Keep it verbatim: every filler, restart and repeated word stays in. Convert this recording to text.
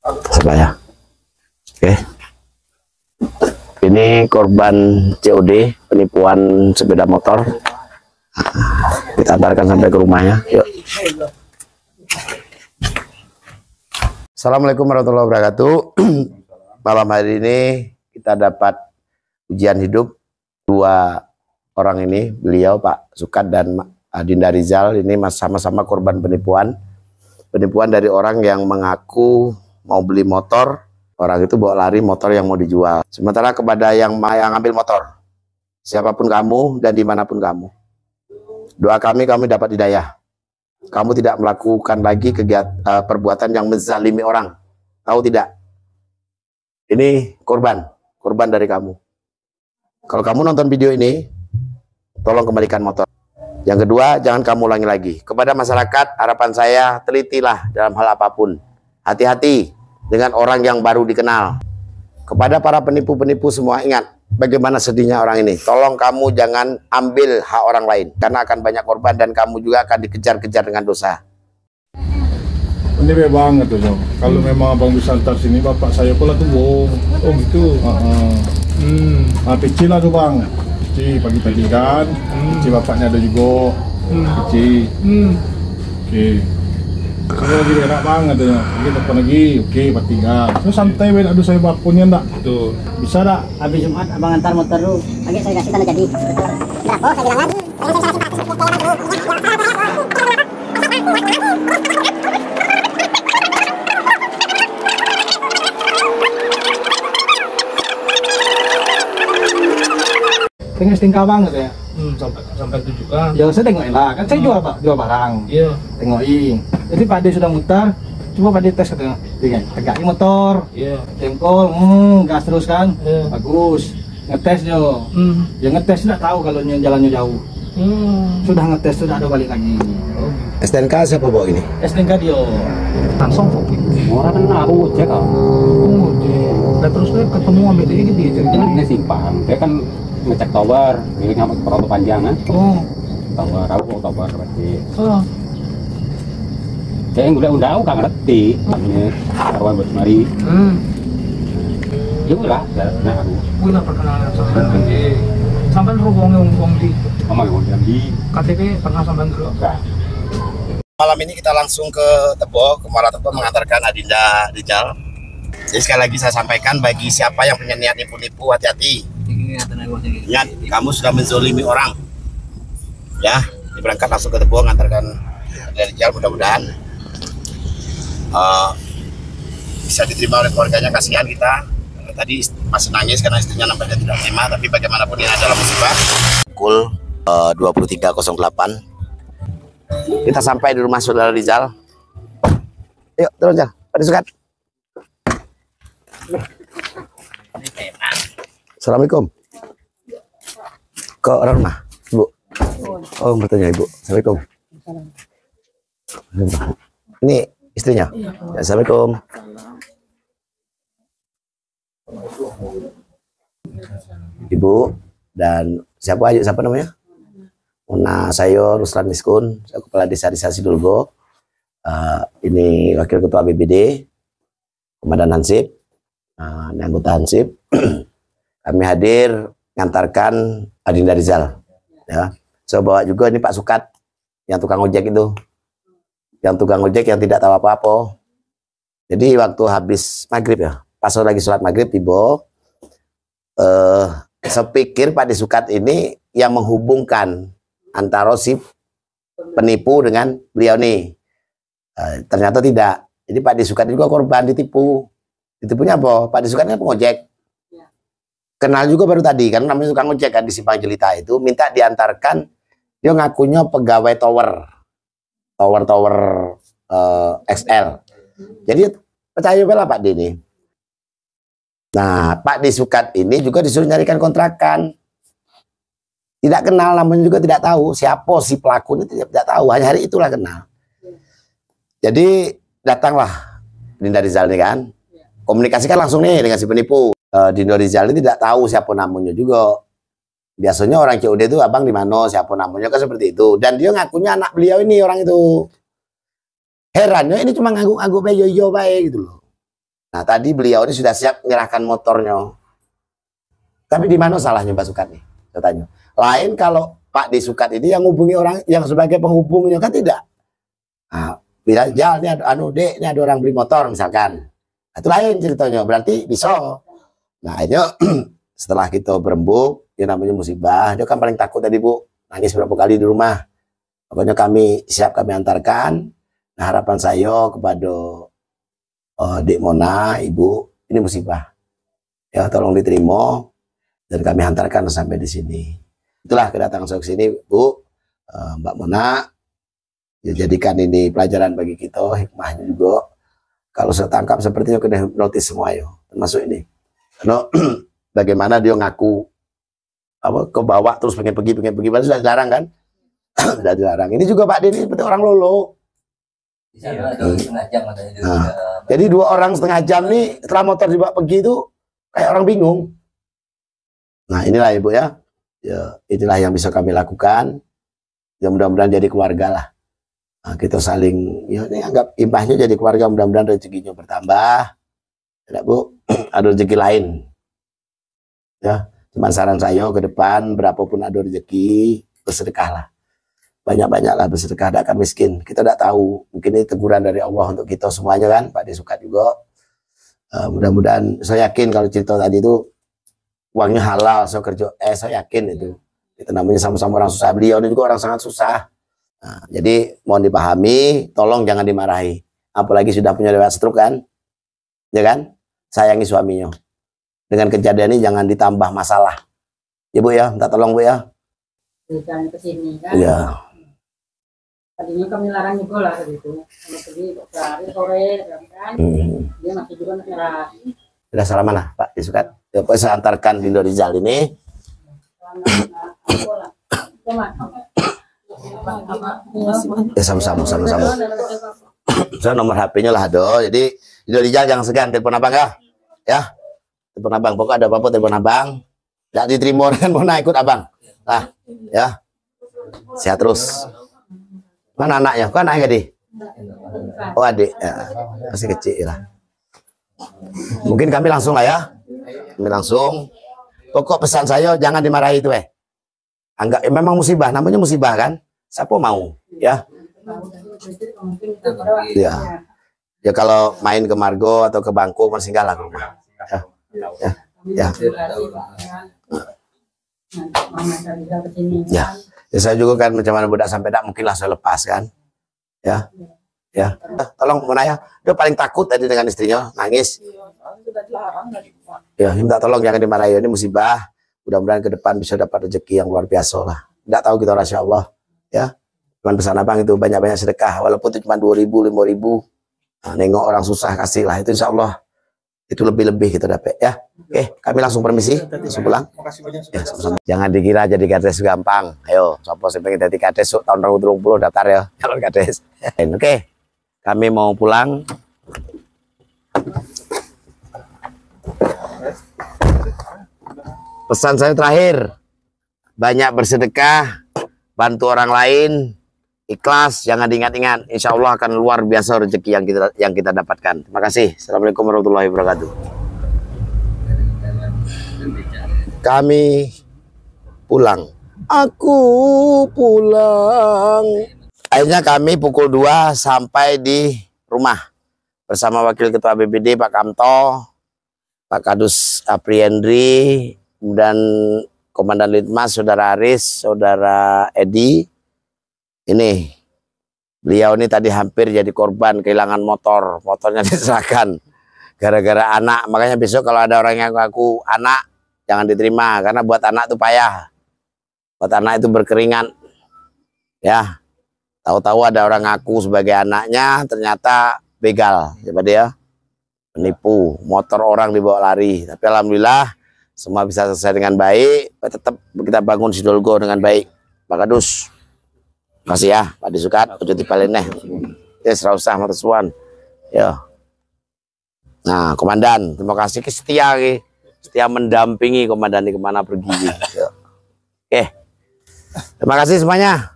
Coba ya. Oke. Ini korban C O D penipuan sepeda motor. Kita antarkan sampai ke rumahnya. Yuk. Assalamualaikum warahmatullahi wabarakatuh. Malam hari ini kita dapat ujian hidup dua orang ini, beliau Pak Sukat dan Adinda Rizal. Ini sama-sama korban penipuan. Penipuan dari orang yang mengaku mau beli motor, orang itu bawa lari motor yang mau dijual. Sementara kepada yang yang ambil motor, siapapun kamu dan dimanapun kamu, doa kami kami dapat hidayah. Kamu tidak melakukan lagi kegiatan uh, perbuatan yang menzalimi orang. Tahu tidak? Ini korban, korban dari kamu. Kalau kamu nonton video ini, tolong kembalikan motor. Yang kedua, jangan kamu ulangi lagi. Kepada masyarakat, harapan saya, telitilah dalam hal apapun. Hati-hati dengan orang yang baru dikenal. Kepada para penipu-penipu semua, ingat bagaimana sedihnya orang ini. Tolong kamu jangan ambil hak orang lain, karena akan banyak korban dan kamu juga akan dikejar-kejar dengan dosa. Ini beda banget tuh, Jom. Kalau memang abang bisa antar sini, bapak saya pula tuh bohong. Oh gitu. Uh -uh. Hmm. Nah, kecil lah tuh bang. Kecil pagi-pagi kan. Hmm. Kecil bapaknya ada juga. Hmm. Kecil. Hmm. Oke. Okay. Kalau lagi enak banget ya. Lagi telepon lagi. Oke, okay, bertiga. So santai weh, aduh saya bapunya enggak. Tuh. Bisa enggak? Habis Jumat abang antar motor lu. Lagi saya kasih tanda jadi. Nah, oh saya bilang lagi. Tengah tingkah banget ya. Hmm, sampai sampai itu juga. Ya saya tengokin lah, kan saya jual pak, jual barang. Iya. Tengokin. Jadi Pak De sudah mutar, coba Pak De tes katanya, tegakin motor. Iya. Jengkol, hmm, gas terus kan, Iya. bagus. Ngetes yo, Hmm. ya ngetes tidak tahu kalau jalannya jauh. Hmm. Sudah ngetes sudah ada balik lagi. Oh. S T N K siapa bawa ini? S T N K dia langsung fokus. Orang kan aku cek kok. Oh, dan terus saya ketemu ambil dia gitu ya. Ini simpang. Dia kan ngecek tower, ini ngambil perauto panjang kan. Oh, Tower, aku mau tower berarti. oh. Saya udah udah aku gak ngerti. Namanya karuan buat mari. Hmm. Ya udah, nah aku. Wih lah perkenalan sampai di sampai hubungi ngomong di Mama yang mau di K T P pernah sampai dulu. enggak. Malam ini kita langsung ke Tebo, ke Muara Tebo mengantarkan Adinda Rizal. Jadi sekali lagi saya sampaikan bagi siapa yang punya niat nipu-nipu, hati-hati. Ingat, kamu sudah menzolimi orang. Ya, diberangkat langsung ke Tebo mengantarkan Adinda Rizal, mudah-mudahan uh, bisa diterima oleh keluarganya. Kasihan kita. Tadi masih nangis karena istrinya nampaknya tidak terima, tapi bagaimanapun ini adalah musibah. Pukul uh, dua puluh tiga nol delapan kita sampai di rumah saudara Rizal. Yuk turun Jal, Pak Sukat. Assalamualaikum. Kok orang rumah, Ibu? Oh, bertanya Ibu. Assalamualaikum. Ini istrinya? Ya, Assalamualaikum. Ibu dan siapa aja siapa namanya? Una Sayo Ruslan Miskun, saya kepala desa desa Sidulgo. Uh, ini wakil ketua B B D, Komandan Hansip, uh, ini anggota Hansip. Kami hadir mengantarkan Adinda Rizal. Ya, saya bawa juga ini Pak Sukat, yang tukang ojek itu, yang tukang ojek yang tidak tahu apa-apa. Jadi waktu habis maghrib ya, pas lagi sholat maghrib tiba. Uh, saya pikir Pak Sukat ini yang menghubungkan antara si penipu dengan beliau nih. Uh, ternyata tidak. Jadi Pak Sukat juga korban ditipu. Ditipunya apa? Pak Sukat ini pengojek. Ya. Kenal juga baru tadi, karena namanya tukang ojek kan di Simpang Jelita itu. Minta diantarkan, dia ngakunya pegawai tower. Tower-tower uh, X L. Jadi percaya lah Pak D ini. Nah, Pak Sukat ini juga disuruh nyarikan kontrakan. Tidak kenal, namanya juga tidak tahu. Siapa si pelakunya tidak, tidak tahu. Hanya hari itulah kenal. Jadi datanglah Adinda Rizal ini kan. Komunikasikan langsung nih dengan si penipu. Uh, Adinda Rizal ini tidak tahu siapa namanya juga. Biasanya orang C O D itu abang di mana, siapa namanya kan seperti itu. Dan dia ngakunya anak beliau ini orang itu. Herannya ini cuma nganggu-nganggu yo-yo baik gitu loh. Nah tadi beliau ini sudah siap menyerahkan motornya. Tapi di mana salahnya Pak Sukat nih? Saya tanya. Lain kalau Pak D Sukat ini yang hubungi orang yang sebagai penghubungnya, kan tidak. Nah, bila jalan ini ada, anu dek, ini ada orang beli motor misalkan. Nah, itu lain ceritanya, berarti bisa. Nah akhirnya setelah kita berembuk, dia namanya musibah, dia kan paling takut tadi Bu, nangis berapa kali di rumah. Pokoknya kami siap kami antarkan. Nah harapan saya kepada uh, Dek Mona, Ibu, ini musibah. Ya tolong diterima dan kami hantarkan sampai di sini. Itulah kedatangan saya ke sini, Bu, uh, Mbak Mona. Ya, jadikan ini pelajaran bagi kita, hikmahnya juga. Kalau saya tangkap sepertinya kena hipnotis semua ya, termasuk ini. Karena bagaimana dia ngaku apa ke bawah terus pengen pergi pengen pergi, sudah dilarang kan? Sudah dilarang. Ini juga Pak Denny seperti orang lolo. Iya, dua setengah jam katanya. Nah, jadi dua orang setengah jam nih setelah motor dibawa pergi itu kayak orang bingung. Nah inilah Ibu ya, ya inilah yang bisa kami lakukan. Ya mudah-mudahan jadi keluarga lah. Nah, kita saling, ya ini anggap imbahnya jadi keluarga, mudah-mudahan rezekinya bertambah. Tidak Bu, ada rezeki lain. Ya, cuman saran saya ke depan berapapun ada rezeki bersedekahlah. Banyak-banyaklah bersedekah, tidak akan miskin. Kita tidak tahu, mungkin ini teguran dari Allah untuk kita semuanya kan, Pak D Sukat juga. Uh, mudah-mudahan, saya yakin kalau cerita tadi itu uangnya halal, saya kerja, eh saya yakin itu. Itu namanya sama-sama orang susah. Beliau ini juga orang sangat susah. Nah, jadi mohon dipahami, tolong jangan dimarahi. Apalagi sudah punya lewat stroke kan, ya kan? Sayangi suaminya. Dengan kejadian ini jangan ditambah masalah. Ibu ya, minta tolong Bu ya. Jangan ke sini kan. Iya. Tadinya kami larang juga lah gitu. Kalau pergi hari sore kan. Hmm. Dia masih juga nyerah. Sudah salah mana Pak Disukat? Ya, saya antarkan Dindo Rizal ini. Ya sama-sama, sama-sama. Saya nomor H P-nya lah do. Jadi Dindo Rizal jangan segan telepon abang ya. Ya. Telepon abang. Pokoknya ada apa-apa telepon abang. Tidak diterima dan mau naik ikut abang. Nah, ya. Sehat terus. Mana anaknya? Kok anaknya di? Oh adik. Ya. Masih kecil lah. Mungkin kami langsung lah ya. Kami langsung. Pokok pesan saya jangan dimarahi itu eh. Anggap eh, memang musibah, namanya musibah kan? Siapa mau? Ya. Ya. Ya kalau main ke Margo atau ke Bangku masih enggak lah rumah. Ya. Ya. Ya. Ya. Ya saya juga kan macam mana budak sampai tak mungkin lah saya lepas kan. Ya. Ya. Tolong Monaya, dia paling takut tadi dengan istrinya, nangis. Ya, minta tolong jangan dimarahi, ini musibah. Mudah-mudahan ke depan bisa dapat rezeki yang luar biasa lah. Tidak tahu kita Masya Allah. Ya. Cuman pesan abang itu banyak-banyak sedekah. Walaupun itu cuma dua ribu, lima ribu. Nah, nengok orang susah kasih lah. Itu Insya Allah. Itu lebih-lebih kita dapat ya. Oke, kami langsung permisi. Langsung pulang. Ya, sama-sama. Jangan dikira jadi kades gampang. Ayo, sopo sing pengen jadi kades tahun dua ribu dua puluh daftar ya. Calon kades. Oke. Kami mau pulang. Pesan saya terakhir, banyak bersedekah, bantu orang lain, ikhlas, jangan diingat-ingat. Insya Allah akan luar biasa rezeki yang kita yang kita dapatkan. Terima kasih. Assalamualaikum warahmatullahi wabarakatuh. Kami pulang. Aku pulang. Akhirnya kami pukul dua sampai di rumah bersama Wakil Ketua B B D Pak Kamto, Pak Kadus Apriendri, dan Komandan Litmas Saudara Aris, Saudara Edi. Ini beliau ini tadi hampir jadi korban kehilangan motor, motornya diserahkan gara-gara anak. Makanya besok kalau ada orang yang ngaku anak jangan diterima, karena buat anak itu payah, buat anak itu berkeringat. Ya, tahu-tahu ada orang ngaku sebagai anaknya, ternyata begal, coba dia menipu, motor orang dibawa lari. Tapi alhamdulillah semua bisa selesai dengan baik. Tetap kita bangun Sidolgo dengan baik. Pak Kadus, makasih ya Pak Disukat, udah dipalineh. Yes, rausah matesuan. Ya. Nah, Komandan, terima kasih ke setia, ke. setia mendampingi Komandan di kemana pergi. Ya. Oke, terima kasih semuanya.